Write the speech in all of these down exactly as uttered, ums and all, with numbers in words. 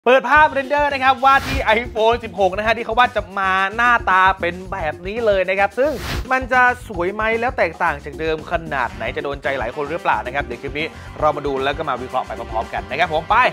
เปิดภาพเรนเดอร์นะครับว่าที่ ไอโฟน สิบหกนะฮะที่เขาว่าจะมาหน้าตาเป็นแบบนี้เลยนะครับซึ่งมันจะสวยไหมแล้วแตกต่างจากเดิมขนาดไหนจะโดนใจหลายคนหรือเปล่านะครับเดี๋ยวคลิปนี้เรามาดูแล้วก็มาวิเคราะห์ไปพร้อมๆกันนะครับผมไป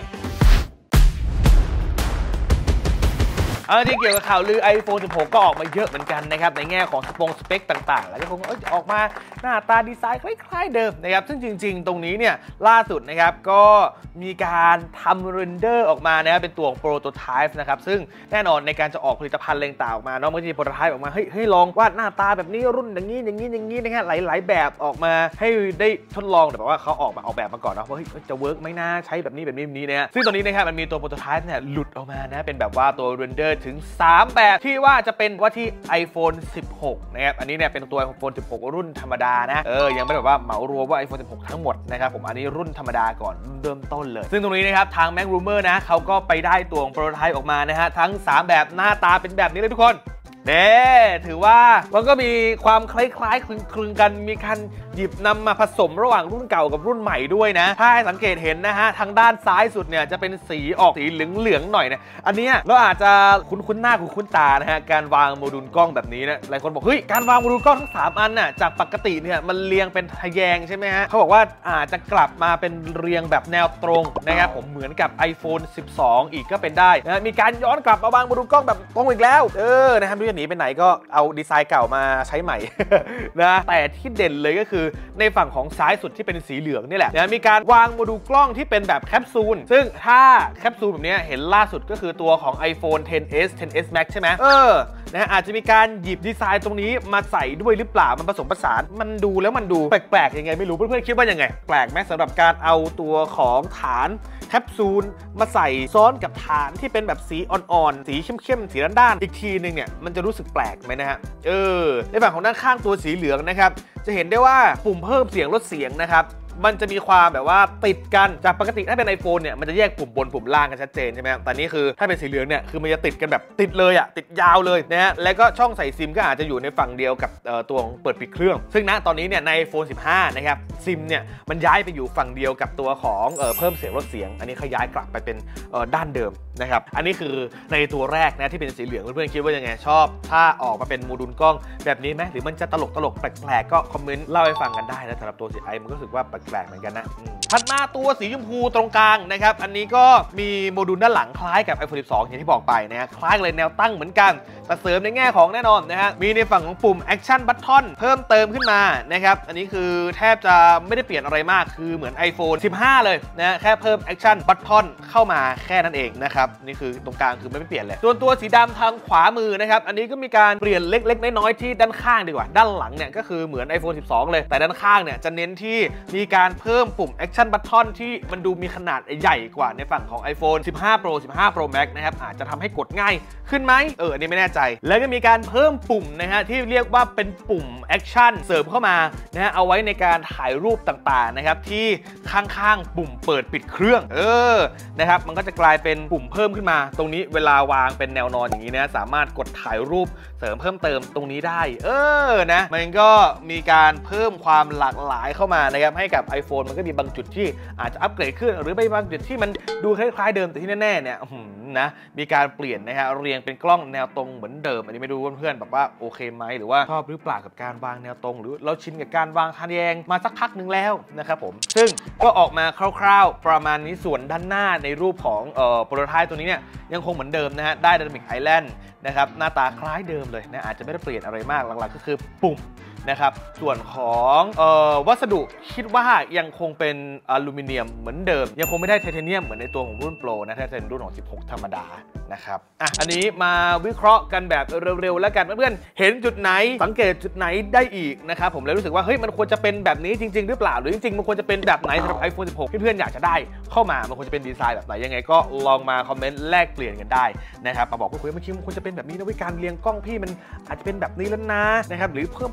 เออที่เกี่ยวกับข่าวลือ ไอโฟน สิบหก ก็ออกมาเยอะเหมือนกันนะครับในแง่ของสปงสเปคต่างๆแล้วก็คงออกมาหน้าตาดีไซน์คล้ายๆเดิมนะครับซึ่งจริงๆตรงนี้เนี่ยล่าสุดนะครับก็มีการทำเรนเดอร์ออกมานะครับเป็นตัวของโปรโตไทป์นะครับซึ่งแน่นอนในการจะออกผลิตภัณฑ์ต่างๆออกมาเนาะมันจะมีโปรโตไทป์ออกมาเฮ้ยให้ลองวาดหน้าตาแบบนี้รุ่นอย่างนี้อย่างนี้อย่างนี้นะฮะหลายๆแบบออกมาให้ได้ทดลองแต่ว่าเขาออกมาออกแบบมาก่อนเนาะว่าเฮ้ยจะเวิร์กไหมนะใช้แบบนี้แบบนี้แบบนี้นะฮะซึ่งตอนนี้นะครับมันมีตัวโปรโตไทป์เนี่ยหลุดออกมานะเป็นแบบว่าตัวเรนเดอร์ถึงสามแบบที่ว่าจะเป็นว่าที่ ไอโฟน สิบหก นะครับอันนี้เนี่ยเป็นตัว ไอโฟน สิบหก รุ่นธรรมดานะเออยังไม่ได้แบบว่าเหมารวมว่า ไอโฟน สิบหก ทั้งหมดนะครับผมอันนี้รุ่นธรรมดาก่อนเริ่มต้นเลยซึ่งตรงนี้นะครับทาง Mac Rumor นะเขาก็ไปได้ตัวโปรโตไทป์ออกมานะฮะทั้งสามแบบหน้าตาเป็นแบบนี้เลยทุกคนเน่ถือว่ามันก็มีความคล้ายๆคลึงๆกันมีการหยิบนำมาผสมระหว่างรุ่นเก่ากับรุ่นใหม่ด้วยนะถ้าให้สังเกตเห็นนะฮะทางด้านซ้ายสุดเนี่ยจะเป็นสีออกสีเหลืองๆหน่อยนะอันนี้เราอาจจะคุ้นๆหน้าคุ้นๆตานะฮะการวางโมดูลกล้องแบบนี้นะหลายคนบอกเฮ้ยการวางโมดูลกล้องทั้งสามอันน่ะจากปกติเนี่ยมันเรียงเป็นทะแยงใช่ไหมฮะเขาบอกว่าอาจจะกลับมาเป็นเรียงแบบแนวตรงนะครับผมเหมือนกับ ไอโฟน สิบสอง อีกก็เป็นได้นะมีการย้อนกลับมาวางโมดูลกล้องแบบตรงอีกแล้วเออนะครับไม่รู้จะหนีไปไหนก็เอาดีไซน์เก่ามาใช้ใหม่ นะแต่ที่เด่นเลยก็คือในฝั่งของซ้ายสุดที่เป็นสีเหลืองนี่แหละนะมีการวางโมดูลกล้องที่เป็นแบบแคปซูลซึ่งถ้าแคปซูลแบบนี้เห็นล่าสุดก็คือตัวของ ไอโฟน เท็น เอส เท็น เอส Max ใช่ไหมเออนะอาจจะมีการหยิบดีไซน์ตรงนี้มาใส่ด้วยหรือเปล่ามันผสมผสานมันดูแล้วมันดูแปลกๆยังไงไม่รู้เพื่อนๆคิดว่ายังไงแปลกไหมสำหรับการเอาตัวของฐานแคปซูลมาใส่ซ้อนกับฐานที่เป็นแบบสีอ่อนๆสีเข้มๆสีด้านๆอีกทีนึงเนี่ยมันจะรู้สึกแปลกไหมนะฮะเออในฝั่งของด้านข้างตัวสีเหลืองนะครับจะเห็นได้ว่าปุ่มเพิ่มเสียงลดเสียงนะครับมันจะมีความแบบว่าติดกันจากปกติถ้าเป็น iPhone เนี่ยมันจะแยกปุ่มบนปุ่มล่างกันชัดเจนใช่ไหมแต่นี่คือถ้าเป็นสีเหลืองเนี่ยคือมันจะติดกันแบบติดเลยอ่ะติดยาวเลยนะฮะแล้วก็ช่องใส่ซิมก็อาจจะอยู่ในฝั่งเดียวกับตัวของเปิดปิดเครื่องซึ่งณตอนนี้เนี่ยใน ไอโฟน สิบห้า นะครับซิมเนี่ยมันย้ายไปอยู่ฝั่งเดียวกับตัวของเเพิ่มเสียงลดเสียงอันนี้เขาย้ายกลับไปเป็นด้านเดิมนะครับอันนี้คือในตัวแรกนะที่เป็นสีเหลืองเพื่อนๆคิดว่ายังไงชอบถ้าออกมาเป็นโมดูลกล้องแบบนี้ไหมหรือมันจะตลกตลกแปลกๆก็คอมเมนต์เล่าให้ฟังกันได้นะสำหรับตัวสีไอมันก็รู้สึกว่าแปลกๆเหมือนกันนะถัดมาตัวสีชมพูตรงกลางนะครับอันนี้ก็มีโมดูลด้านหลังคล้ายกับ ไอโฟน สิบสอง อย่างที่บอกไปนะฮะคล้ายเลยแนวตั้งเหมือนกันแต่เสริมในแง่ของแน่นอนนะฮะมีในฝั่งของปุ่ม Action Button เพิ่มเติมขึ้นมานะครับอันนี้คือแทบจะไม่ได้เปลี่ยนอะไรมากคือเหมือน ไอโฟน สิบห้า เลยนะแค่เพิ่ม Action Button เข้ามาแค่นั้นเองนะครับนี่คือตรงกลางคือไม่เปลี่ยนเลยส่วนตัวสีดำทางขวามือนะครับอันนี้ก็มีการเปลี่ยนเล็กๆน้อยๆที่ด้านข้างดีกว่าด้านหลังเนี่ยก็คือเหมือน ไอโฟน สิบสอง เลยแต่ด้านข้างเนี่ยจะเน้นที่มีการเพิ่มปุ่ม Action Button ที่มันดูมีขนาดใหญ่กว่าในฝั่งของ ไอโฟน สิบห้า Pro สิบห้า Pro Max นะครับอาจจะทำให้กดง่ายขึ้นไหมเอออันนี้ไม่แน่ใจแล้วก็มีการเพิ่มปุ่มนะฮะที่เรียกว่าเป็นปุ่ม Action เสริมเข้ามานะฮะเอาไว้ในการถ่ายรูปต่างๆนะครับที่ข้างๆปุ่มเปิดปิดเครื่องเออนะครับมันก็จะกลายเป็นปุ่มเพิ่มขึ้นมาตรงนี้เวลาวางเป็นแนวนอนอย่างนี้นะสามารถกดถ่ายรูปเสริมเพิ่มเติมตรงนี้ได้เออนะมันก็มีการเพิ่มความหลากหลายเข้ามานะครับให้กับ iPhone มันก็มีบางจุดที่อาจจะอัปเกรดขึ้นหรือไม่บางจุดที่มันดูคล้ายๆเดิมแต่ที่แน่ๆเนี่ยนะมีการเปลี่ยนนะฮะเรียงเป็นกล้องแนวตรงเหมือนเดิมอันนี้ไม่รู้เพื่อนๆแบบว่าโอเคไหมหรือว่าชอบหรือเปล่ากับการวางแนวตรงหรือเราชินกับการวางทะแยงมาสักพักหนึ่งแล้วนะครับผมซึ่งก็ออกมาคร่าวๆประมาณนี้ส่วนด้านหน้าในรูปของเอ่อโปรโตไทป์ตัวนี้เนี่ยยังคงเหมือนเดิมนะฮะได้ Dynamic Island นะครับหน้าตาคล้ายเดิมเลยนะอาจจะไม่ได้เปลี่ยนอะไรมากหลักๆก็คือปุ่มนะครับส่วนของเอ่อวัสดุคิดว่ายังคงเป็นอลูมิเนียมเหมือนเดิมยังคงไม่ได้ไทเทเนียมเหมือนในตัวของรุ่นโปรนะถ้าเป็นรุ่นของสิบหกธรรมดานะครับอ่ะอันนี้มาวิเคราะห์กันแบบเร็วๆแล้วกันเพื่อนๆเห็นจุดไหนสังเกตจุดไหนได้อีกนะครับผมเลยรู้สึกว่าเฮ้ยมันควรจะเป็นแบบนี้จริงๆหรือเปล่าหรือจริงๆมันควรจะเป็นแบบไหนสำหรับ ไอโฟน สิบหก เพื่อนๆอยากจะได้เข้ามามันควรจะเป็นดีไซน์แบบไหนยังไงก็ลองมาคอมเมนต์แลกเปลี่ยนกันได้นะครับมาบอกพูดคุยเมื่อกี้มันควรจะเป็นแบบนี้นะวิการเรียงกล้องพี่มันอาจจะเป็นแบบนี้แล้วนะนะครับหรือเพิ่มปุ่มนู่นนี่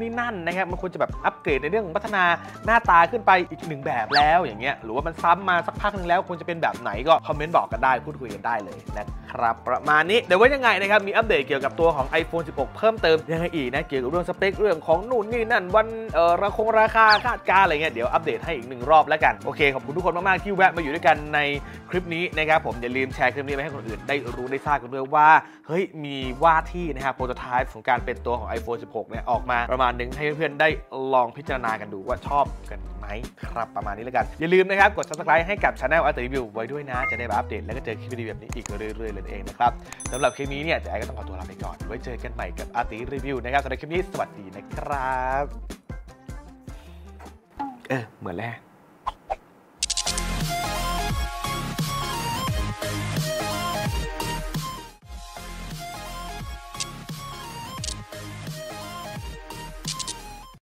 นี่นั่นนะครับมันควรจะแบบอัปเกรดในเรื่องของพัฒนาหน้าตาขึ้นไปอีกหนึ่งแบบแล้วอย่างเงี้ยหรือว่ามันซ้ำมาสักพักนึงแล้วควรจะเป็นแบบไหนก็คอมเมนต์บอกกันได้พูดคุยกันได้เลยนะครับประมาณนี้เดี๋ยวว่ายังไงนะครับมีอัปเดตเกี่ยวกับตัวของ ไอโฟนสิบหก เพิ่มเติมยังไงอีกนะเกี่ยวกับเรื่องสเปคเรื่องของนู่นนี่นั่นวันเอ่อราคงราคาคาดการอะไรเงี้ยเดี๋ยวอัปเดตให้อีกหนึ่งรอบแล้วกันโอเคขอบคุณทุกคนมากๆที่แวะมาอยู่ด้วยกันในคลิปนี้นะครับผมอย่าลืมแชร์คลิปนี้ไปให้คนอื่นได้รู้ได้ทราบกันด้วยว่าเฮ้ยมีว่าที่นะครับโปรโตไทป์ของการเป็นตัวของ ไอโฟนสิบหก เนี่ยออกมาประมาณนึงให้เพื่อนๆได้ลองพิจารณากันดูว่าชอบกันไหมครับประมาณนี้แล้วกันอย่าลืมนะครับกด ซับสไครบ์ ให้กับ Channel Arty Review ไว้ด้วยนะจะได้มาอัปเดตแล้วก็เจอคลิปดีแบบนี้อีกเรื่อยๆเลยเองนะครับสำหรับคลิปนี้เนี่ยจะไอ้ก็ต้องขอตัวลาไปก่อนไว้เจอกันใหม่กับ Arty Review นะครับสำหรับคลิปนี้สวัสดีนะครับเออเหมือนแล้ว